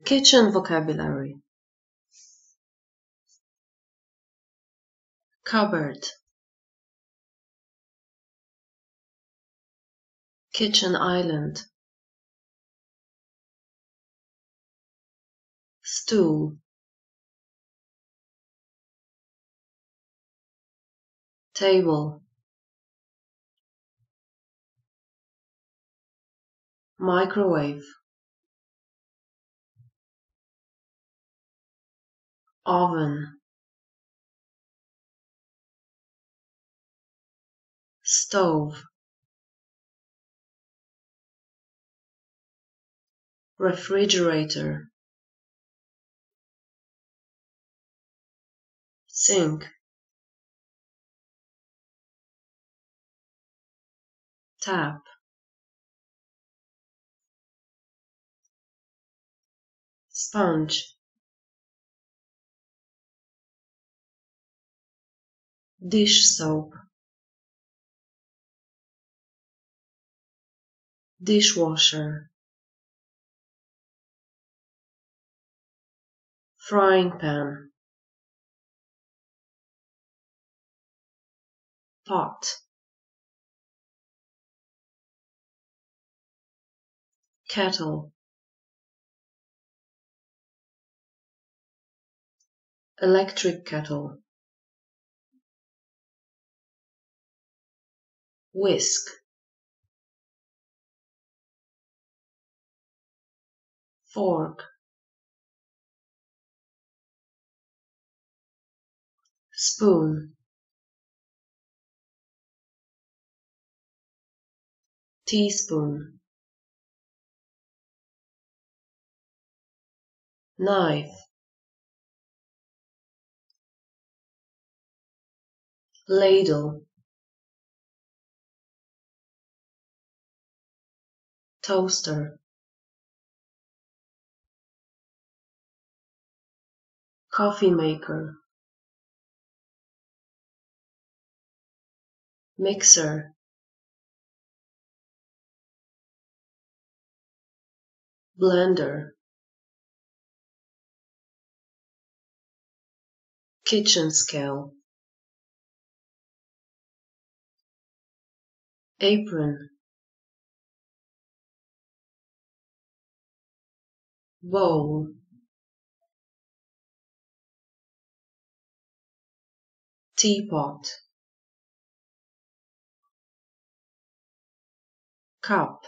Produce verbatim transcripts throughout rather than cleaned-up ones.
Kitchen vocabulary. Cupboard, kitchen island, stool, table, microwave, oven, stove, refrigerator, sink, tap, sponge, dish soap, dishwasher, frying pan, pot, kettle, electric kettle, whisk, fork, spoon, teaspoon, knife, ladle, toaster, coffee maker, mixer, blender, kitchen scale, apron, bowl, teapot, cup,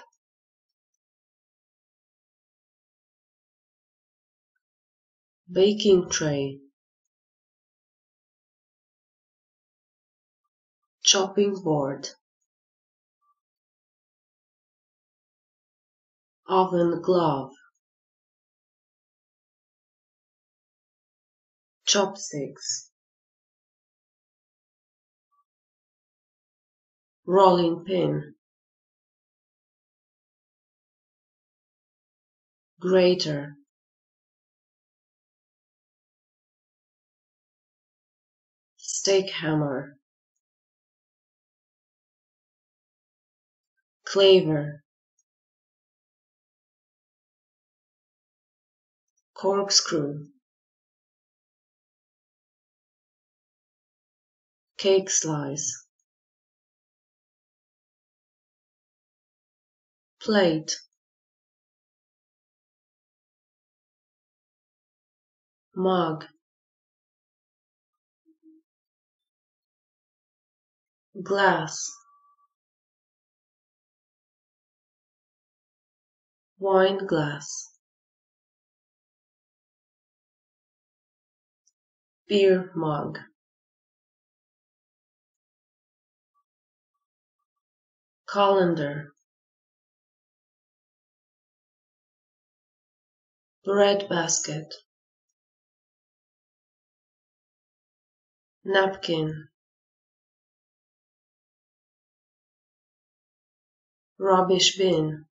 baking tray, chopping board, oven glove, chopsticks, rolling pin, grater, steak hammer, cleaver, corkscrew, cake slice, plate, mug, glass, wine glass, beer mug, colander, bread basket, napkin, rubbish bin,